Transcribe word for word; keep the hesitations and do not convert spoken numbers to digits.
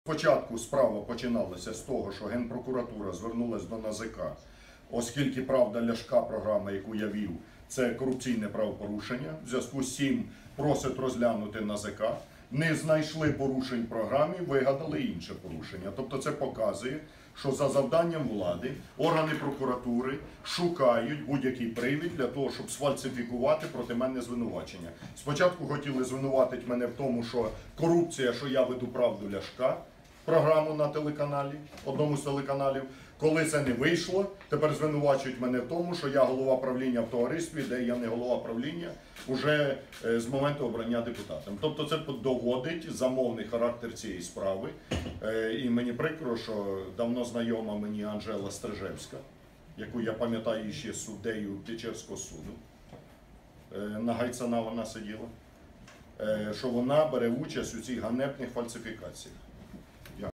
Спочатку справа починалася з того, що Генпрокуратура звернулася до НАЗК, оскільки правда Ляшка, програма, яку я вів, це корупційне правопорушення. В зв'язку з цим просить розглянути НАЗК. Не знайшли порушень в програмі, вигадали інше порушення. Тобто це показує, що за завданням влади органи прокуратури шукають будь-який привід для того, щоб сфальсифікувати проти мене звинувачення. Спочатку хотіли звинуватити мене в тому, що корупція, що я веду правду Ляшка, програму на телеканалі, одному з телеканалів. Коли це не вийшло, тепер звинувачують мене в тому, що я голова правління в товаристві, де я не голова правління, уже з моменту обрання депутатом. Тобто це доводить замовний характер цієї справи. І мені прикро, що давно знайома мені Анжела Стрижевська, яку я пам'ятаю ще суддею Печерського суду, на Гайцана вона сиділа, що вона бере участь у цих ганебних фальсифікаціях.